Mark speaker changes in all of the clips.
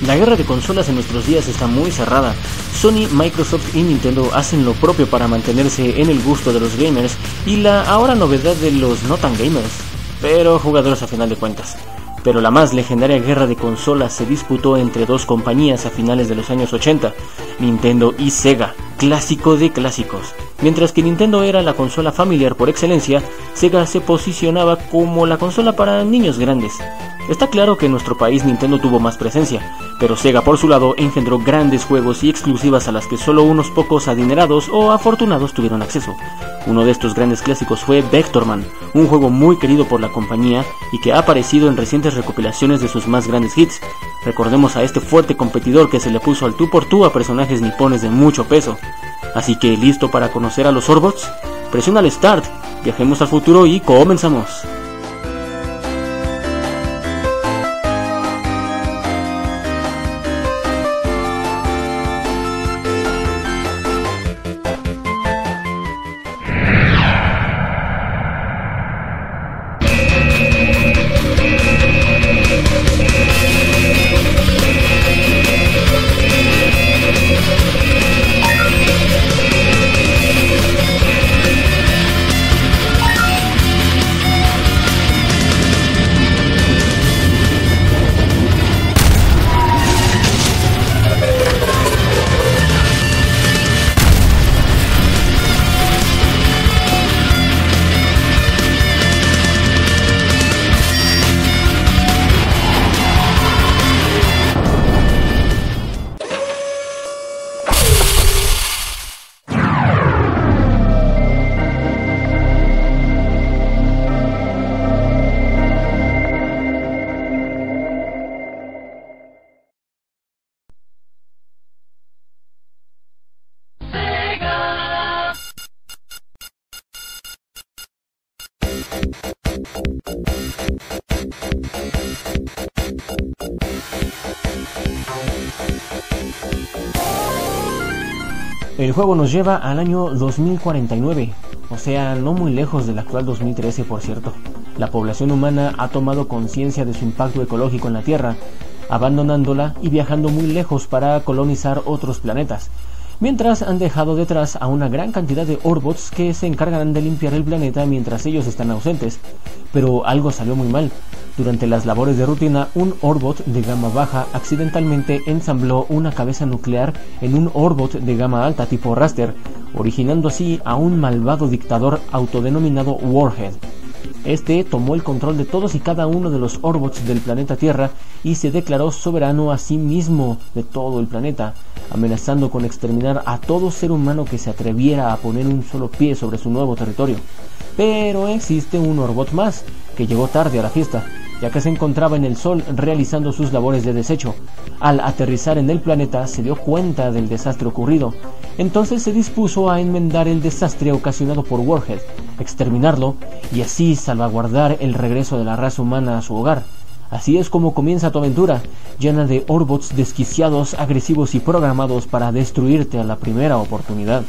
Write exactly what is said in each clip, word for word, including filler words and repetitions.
Speaker 1: La guerra de consolas en nuestros días está muy cerrada. Sony, Microsoft y Nintendo hacen lo propio para mantenerse en el gusto de los gamers y la ahora novedad de los no tan gamers, pero jugadores a final de cuentas. Pero la más legendaria guerra de consolas se disputó entre dos compañías a finales de los años ochenta, Nintendo y Sega, clásico de clásicos. Mientras que Nintendo era la consola familiar por excelencia, Sega se posicionaba como la consola para niños grandes. Está claro que en nuestro país Nintendo tuvo más presencia, pero Sega por su lado engendró grandes juegos y exclusivas a las que solo unos pocos adinerados o afortunados tuvieron acceso. Uno de estos grandes clásicos fue Vectorman, un juego muy querido por la compañía y que ha aparecido en recientes recopilaciones de sus más grandes hits. Recordemos a este fuerte competidor que se le puso al tú por tú a personajes nipones de mucho peso. Así que, ¿listo para conocer a los Orbots? Presiona el Start, viajemos al futuro y comenzamos. El juego nos lleva al año dos mil cuarenta y nueve, o sea, no muy lejos del actual dos mil trece, por cierto. La población humana ha tomado conciencia de su impacto ecológico en la Tierra, abandonándola y viajando muy lejos para colonizar otros planetas, mientras han dejado detrás a una gran cantidad de Orbots que se encargan de limpiar el planeta mientras ellos están ausentes. Pero algo salió muy mal. Durante las labores de rutina, un Orbot de gama baja accidentalmente ensambló una cabeza nuclear en un Orbot de gama alta tipo Raster, originando así a un malvado dictador autodenominado Warhead. Este tomó el control de todos y cada uno de los Orbots del planeta Tierra y se declaró soberano a sí mismo de todo el planeta, amenazando con exterminar a todo ser humano que se atreviera a poner un solo pie sobre su nuevo territorio. Pero existe un Orbot más, que llegó tarde a la fiesta, ya que se encontraba en el sol realizando sus labores de desecho. Al aterrizar en el planeta se dio cuenta del desastre ocurrido, entonces se dispuso a enmendar el desastre ocasionado por Warhead, exterminarlo y así salvaguardar el regreso de la raza humana a su hogar. Así es como comienza tu aventura, llena de Orbots desquiciados, agresivos y programados para destruirte a la primera oportunidad.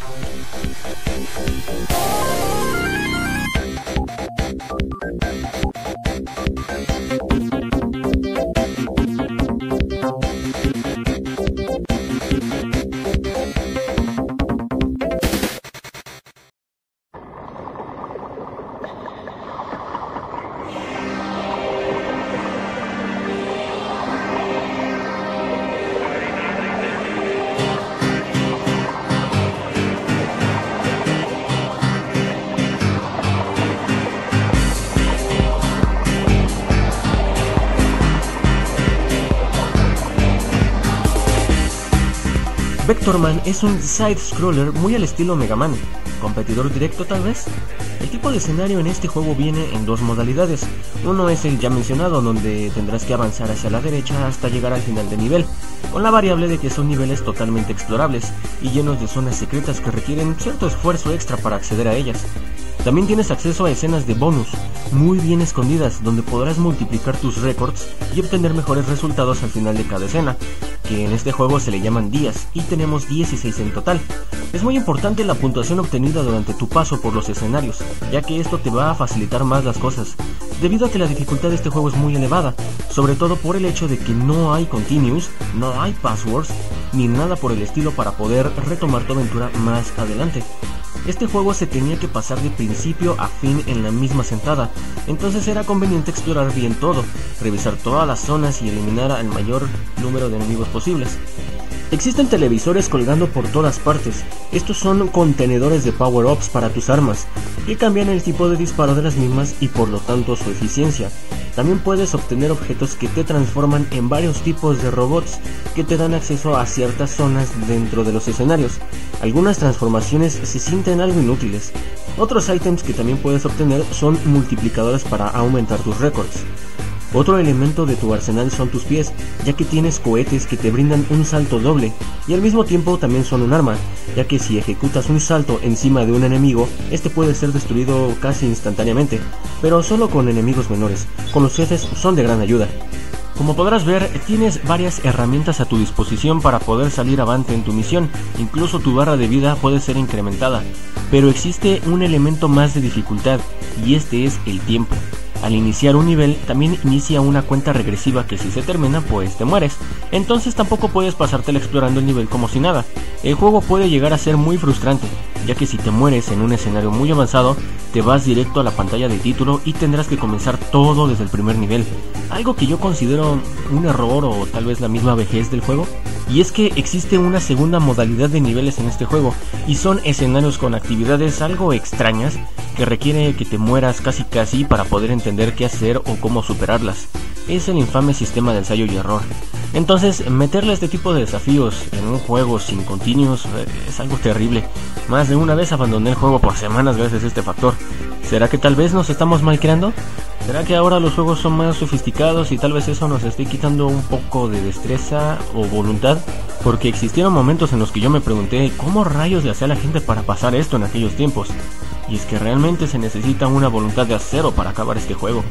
Speaker 1: Vectorman es un side-scroller muy al estilo Mega Man, competidor directo tal vez. El tipo de escenario en este juego viene en dos modalidades. Uno es el ya mencionado, donde tendrás que avanzar hacia la derecha hasta llegar al final del nivel, con la variable de que son niveles totalmente explorables y llenos de zonas secretas que requieren cierto esfuerzo extra para acceder a ellas. También tienes acceso a escenas de bonus, muy bien escondidas, donde podrás multiplicar tus récords y obtener mejores resultados al final de cada escena, que en este juego se le llaman días, y tenemos dieciséis en total. Es muy importante la puntuación obtenida durante tu paso por los escenarios, ya que esto te va a facilitar más las cosas, debido a que la dificultad de este juego es muy elevada, sobre todo por el hecho de que no hay continues, no hay passwords, ni nada por el estilo para poder retomar tu aventura más adelante. Este juego se tenía que pasar de principio a fin en la misma sentada, entonces era conveniente explorar bien todo, revisar todas las zonas y eliminar al mayor número de enemigos posibles. Existen televisores colgando por todas partes. Estos son contenedores de power-ups para tus armas, que cambian el tipo de disparo de las mismas y por lo tanto su eficiencia. También puedes obtener objetos que te transforman en varios tipos de robots, que te dan acceso a ciertas zonas dentro de los escenarios. Algunas transformaciones se sienten algo inútiles. Otros ítems que también puedes obtener son multiplicadores para aumentar tus récords. Otro elemento de tu arsenal son tus pies, ya que tienes cohetes que te brindan un salto doble, y al mismo tiempo también son un arma, ya que si ejecutas un salto encima de un enemigo, este puede ser destruido casi instantáneamente, pero solo con enemigos menores. Con los jefes son de gran ayuda. Como podrás ver, tienes varias herramientas a tu disposición para poder salir avante en tu misión, incluso tu barra de vida puede ser incrementada, pero existe un elemento más de dificultad, y este es el tiempo. Al iniciar un nivel, también inicia una cuenta regresiva que si se termina, pues te mueres. Entonces tampoco puedes pasártela explorando el nivel como si nada. El juego puede llegar a ser muy frustrante, ya que si te mueres en un escenario muy avanzado, te vas directo a la pantalla de título y tendrás que comenzar todo desde el primer nivel. Algo que yo considero un error o tal vez la misma vejez del juego. Y es que existe una segunda modalidad de niveles en este juego, y son escenarios con actividades algo extrañas que requiere que te mueras casi casi para poder entender qué hacer o cómo superarlas. Es el infame sistema de ensayo y error. Entonces, meterle este tipo de desafíos en un juego sin continuos es algo terrible. Más de una vez abandoné el juego por semanas gracias a este factor. ¿Será que tal vez nos estamos malcriando? ¿Será que ahora los juegos son más sofisticados y tal vez eso nos esté quitando un poco de destreza o voluntad? Porque existieron momentos en los que yo me pregunté cómo rayos le hacía la gente para pasar esto en aquellos tiempos. Y es que realmente se necesita una voluntad de acero para acabar este juego.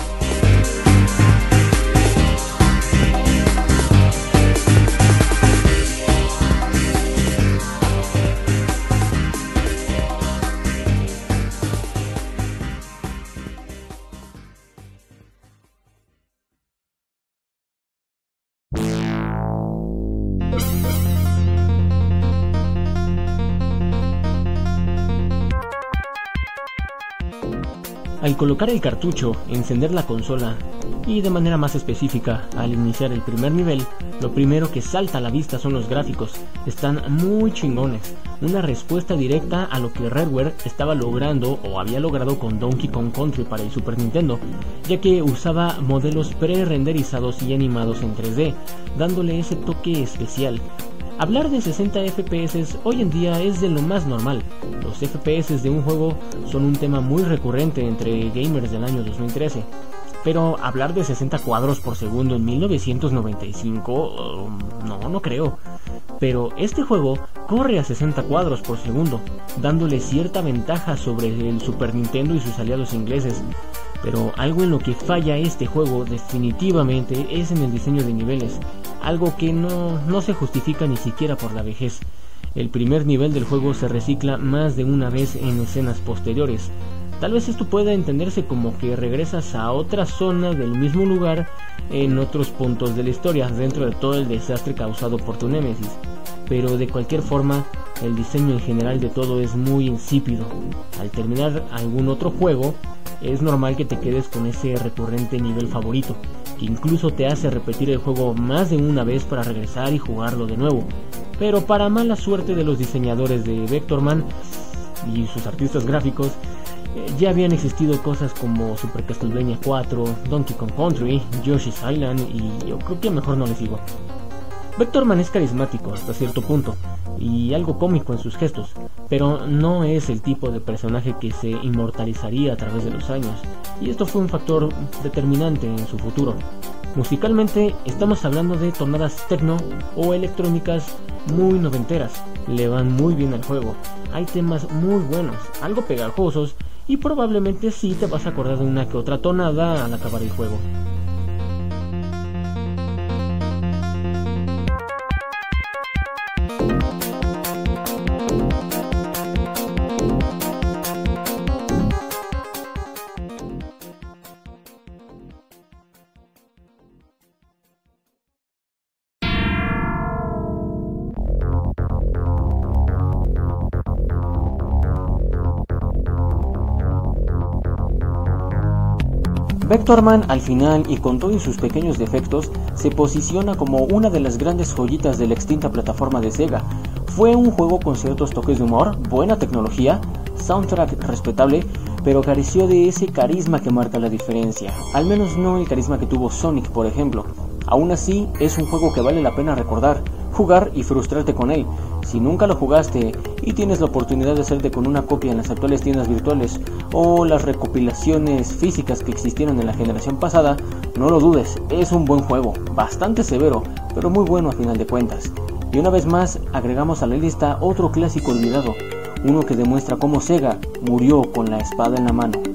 Speaker 1: Al colocar el cartucho, encender la consola y de manera más específica al iniciar el primer nivel, lo primero que salta a la vista son los gráficos. Están muy chingones, una respuesta directa a lo que Rareware estaba logrando o había logrado con Donkey Kong Country para el Super Nintendo, ya que usaba modelos pre-renderizados y animados en tres D, dándole ese toque especial. Hablar de sesenta F P S hoy en día es de lo más normal. Los F P S de un juego son un tema muy recurrente entre gamers del año dos mil trece. Pero hablar de sesenta cuadros por segundo en mil novecientos noventa y cinco, um, no, no creo. Pero este juego corre a sesenta cuadros por segundo, dándole cierta ventaja sobre el Super Nintendo y sus aliados ingleses. Pero algo en lo que falla este juego definitivamente es en el diseño de niveles, algo que no, no se justifica ni siquiera por la vejez. El primer nivel del juego se recicla más de una vez en escenas posteriores. Tal vez esto pueda entenderse como que regresas a otra zona del mismo lugar en otros puntos de la historia, dentro de todo el desastre causado por tu némesis. Pero de cualquier forma, el diseño en general de todo es muy insípido. Al terminar algún otro juego, es normal que te quedes con ese recurrente nivel favorito, que incluso te hace repetir el juego más de una vez para regresar y jugarlo de nuevo. Pero para mala suerte de los diseñadores de Vectorman y sus artistas gráficos, eh, ya habían existido cosas como Super Castlevania cuatro, Donkey Kong Country, Yoshi's Island y yo creo que mejor no les digo. Vectorman es carismático hasta cierto punto y algo cómico en sus gestos, pero no es el tipo de personaje que se inmortalizaría a través de los años, y esto fue un factor determinante en su futuro. Musicalmente estamos hablando de tonadas techno o electrónicas muy noventeras, le van muy bien al juego, hay temas muy buenos, algo pegajosos y probablemente sí te vas a acordar de una que otra tonada al acabar el juego. Vectorman al final, y con todos sus pequeños defectos, se posiciona como una de las grandes joyitas de la extinta plataforma de Sega. Fue un juego con ciertos toques de humor, buena tecnología, soundtrack respetable, pero careció de ese carisma que marca la diferencia, al menos no el carisma que tuvo Sonic, por ejemplo. Aún así, es un juego que vale la pena recordar, jugar y frustrarte con él. Si nunca lo jugaste y tienes la oportunidad de hacerte con una copia en las actuales tiendas virtuales o las recopilaciones físicas que existieron en la generación pasada, no lo dudes, es un buen juego, bastante severo, pero muy bueno a final de cuentas. Y una vez más, agregamos a la lista otro clásico olvidado, uno que demuestra cómo Sega murió con la espada en la mano.